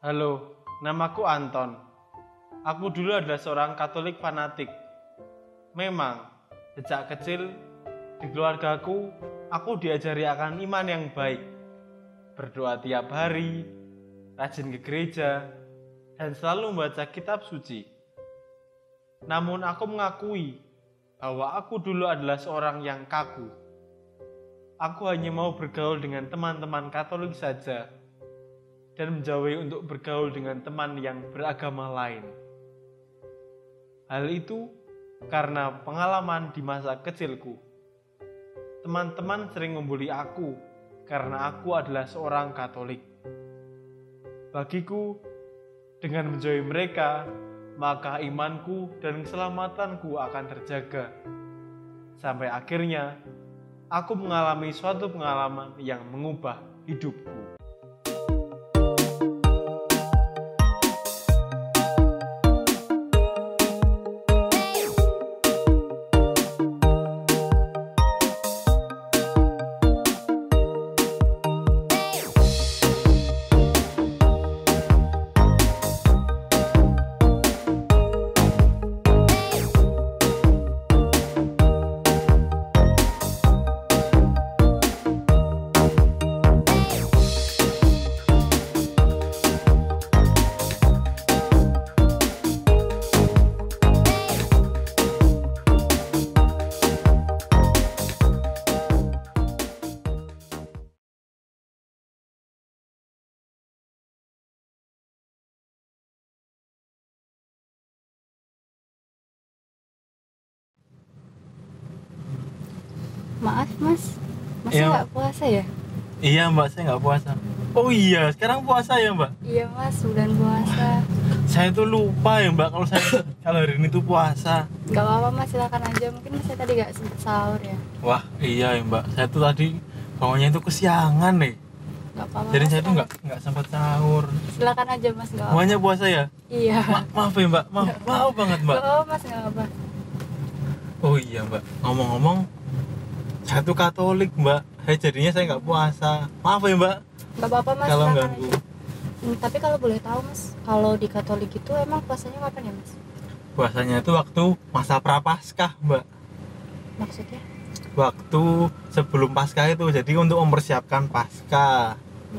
Halo, namaku Anton. Aku dulu adalah seorang Katolik fanatik. Memang, sejak kecil di keluargaku, aku diajari akan iman yang baik. Berdoa tiap hari, rajin ke gereja, dan selalu membaca kitab suci. Namun aku mengakui bahwa aku dulu adalah seorang yang kaku. Aku hanya mau bergaul dengan teman-teman Katolik saja, dan menjauhi untuk bergaul dengan teman yang beragama lain. Hal itu karena pengalaman di masa kecilku. Teman-teman sering membuli aku karena aku adalah seorang Katolik. Bagiku, dengan menjauhi mereka, maka imanku dan keselamatanku akan terjaga. Sampai akhirnya, aku mengalami suatu pengalaman yang mengubah hidupku. Maaf mas, Iya. nggak puasa ya? Iya mbak, saya nggak puasa. Oh iya, sekarang puasa ya mbak? Iya mas, bulan puasa. Saya tuh lupa ya mbak kalau hari ini tuh puasa. Gak apa-apa mas, silakan aja. Mungkin saya tadi gak sempet sahur ya. Wah iya ya mbak, saya tuh tadi bangunnya itu kesiangan nih. Gak apa-apa. Jadi mas, saya tuh nggak sempat sahur. Silakan aja mas, gak apa-apa. Semuanya puasa ya? Iya. Maaf ya mbak, maaf banget mbak. Gak apa-apa mas, gak apa-apa. Oh iya mbak, ngomong-ngomong, saya tuh Katolik mbak. Jadinya saya nggak puasa. Maaf ya mbak. Gak apa-apa mas, Kalau silakan ganggu. aja. Tapi kalau boleh tahu mas, kalau di Katolik itu emang puasanya kapan ya mas? Puasanya itu waktu masa prapaskah mbak. Maksudnya? Waktu sebelum Paskah itu, jadi untuk mempersiapkan Paskah.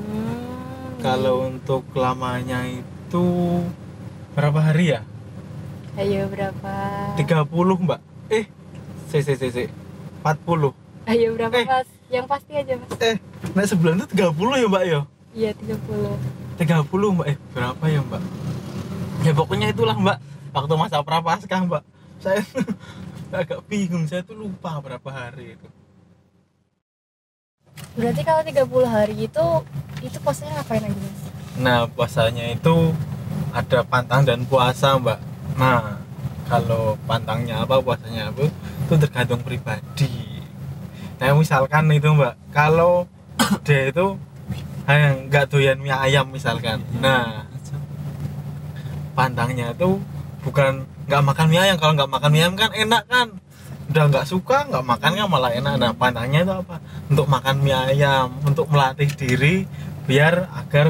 Kalau untuk lamanya itu berapa hari ya? Ayo berapa? 30 mbak. C 40. Ayo berapa Eh. mas? Yang pasti aja mas. Nah sebulan itu 30 ya mbak ya? Iya 30. 30 mbak. Berapa ya mbak? Ya pokoknya itulah mbak, waktu masa prapaskah mbak. Saya agak bingung, saya tuh lupa berapa hari itu. Berarti kalau 30 hari itu puasanya ngapain aja mas? Nah puasanya itu ada pantang dan puasa mbak. Nah kalau pantangnya apa, puasanya apa, itu tergantung pribadi. Nah misalkan itu mbak, kalau dia itu nggak doyan mie ayam misalkan, nah pantangnya itu bukan nggak makan mie ayam. Kalau nggak makan mie ayam kan enak kan, udah nggak suka nggak makan kan malah enak. Nah pantangnya itu apa, untuk makan mie ayam, untuk melatih diri biar agar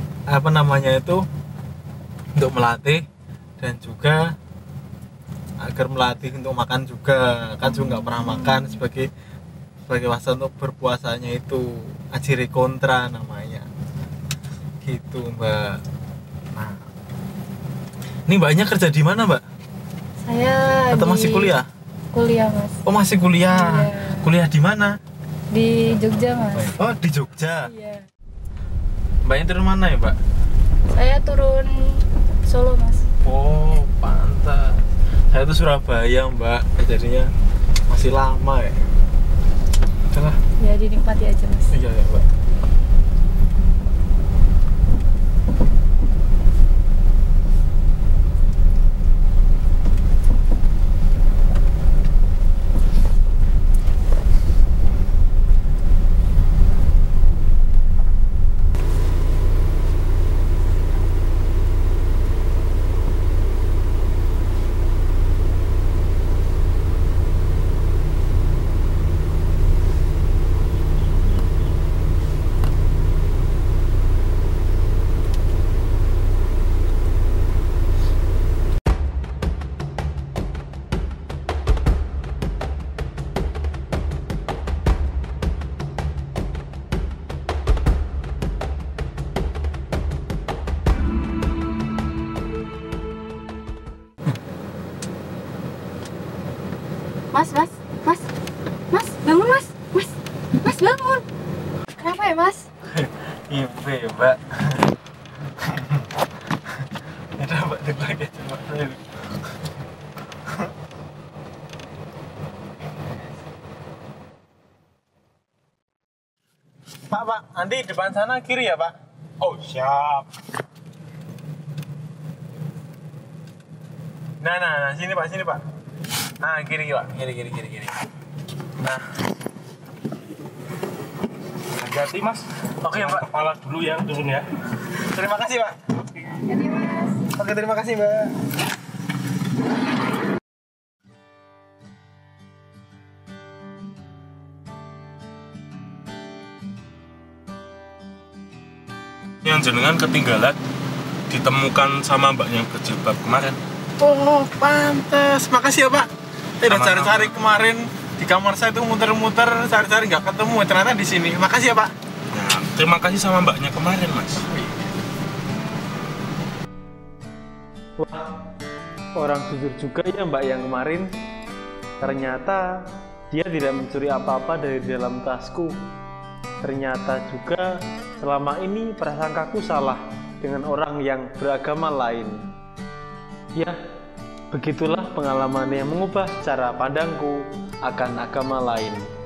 untuk melatih, dan juga agar melatih untuk makan juga kan, juga nggak pernah makan sebagai wasa untuk berpuasanya itu ajiri kontra namanya gitu mbak. Nah ini mbaknya kerja di mana mbak? Saya Atau masih kuliah? Kuliah mas. Oh masih kuliah. Iya. Kuliah di mana? Di Jogja mas. Oh di Jogja. Iya. Mbaknya turun mana ya mbak? Saya turun Solo mas. Oh pantas. Saya tuh Surabaya mbak, jadinya masih lama ya. Udahlah. Ya dinikmati aja mas. Iya ya mbak. Mas, bangun mas. Mas bangun. Kenapa ya mas? Ibu ya mbak. Udah mbak, lagi coba. Pak, nanti depan sana kiri ya pak? Oh siap. Nah, sini pak. Nah, kiri pak, kiri. Nah, Hati-hati mas. oke pak. Kepala dulu ya turun ya. Terima kasih pak. Jadi mas. Oke, terima kasih mbak. Yang jenengan ketinggalan ditemukan sama mbak yang berjilbab kemarin. Oh, pantes. Makasih ya pak. Saya udah Sama-sama. cari-cari kemarin di kamar saya tuh muter-muter, cari-cari nggak ketemu. Ternyata di sini. Makasih ya pak. Nah, terima kasih sama mbaknya kemarin mas. Wah, orang jujur juga ya mbak yang kemarin. Ternyata dia tidak mencuri apa-apa dari dalam tasku. Ternyata juga selama ini prasangkaku salah dengan orang yang beragama lain. Ya, begitulah pengalaman yang mengubah cara pandangku akan agama lain.